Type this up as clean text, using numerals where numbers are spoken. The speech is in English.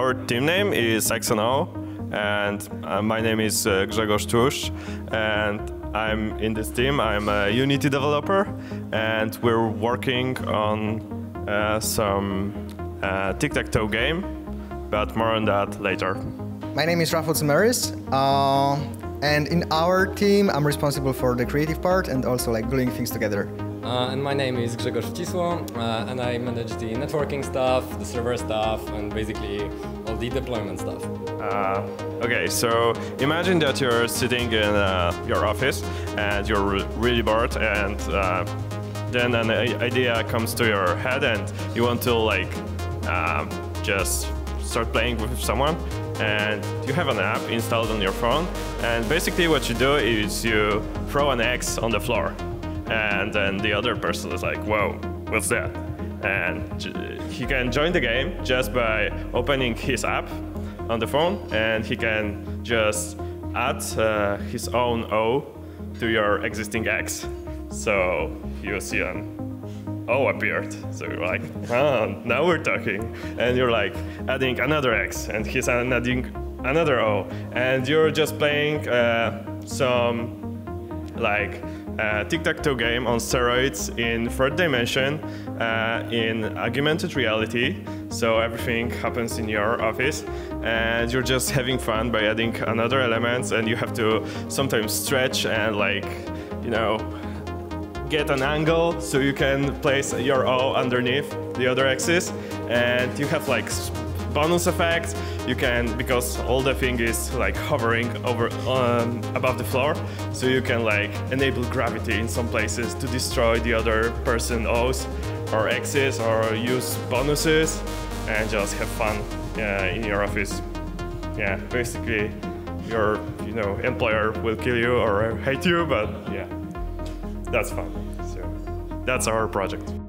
our team name is XNO, and my name is Grzegorz Tusz, and I'm in this team. I'm a Unity developer, and we're working on some tic-tac-toe game, but more on that later. My name is Rafał Cymerys, and in our team I'm responsible for the creative part and also like gluing things together. And my name is Grzegorz Ścisło, and I manage the networking stuff, the server stuff, and basically all the deployment stuff. Okay, so imagine that you're sitting in your office and you're really bored, and then an idea comes to your head and you want to like just start playing with someone, and you have an app installed on your phone, and basically what you do is you throw an X on the floor, and then the other person is like, whoa, what's that? And he can join the game just by opening his app on the phone, and he can just add his own O to your existing X. So you see an O appeared. So you're like, oh, now we're talking. And you're like adding another X, and he's adding another O. And you're just playing some like tic-tac-toe game on steroids in third dimension in augmented reality. So everything happens in your office, and you're just having fun by adding another elements, and you have to sometimes stretch and like, you know, get an angle so you can place your O underneath the other axis, and you have like bonus effects. You can, because all the thing is like hovering over above the floor, so you can like enable gravity in some places to destroy the other person O's or X's, or use bonuses and just have fun in your office. Yeah, basically your employer will kill you or hate you, but yeah, that's fun. So that's our project.